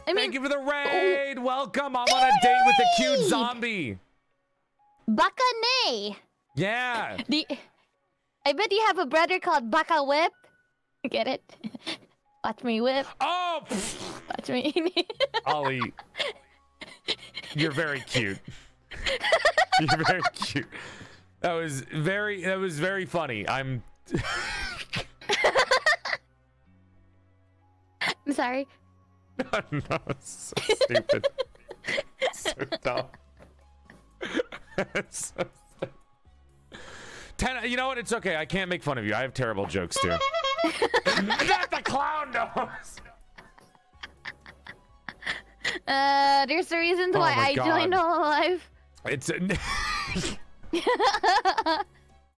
Thank you for the raid. Welcome. I'm on a date with a cute zombie. Baka-nay. Yeah. I bet you have a brother called Baka Whip. Get it? Watch me whip. Oh. Watch me. Ollie, you're very cute. You're very cute. That was very funny. I'm sorry. No, it's so stupid. So dumb. It's so stupid. You know what? It's okay. I can't make fun of you. I have terrible jokes too. Not the clown nose. There's the reasons why I joined Hololive. It's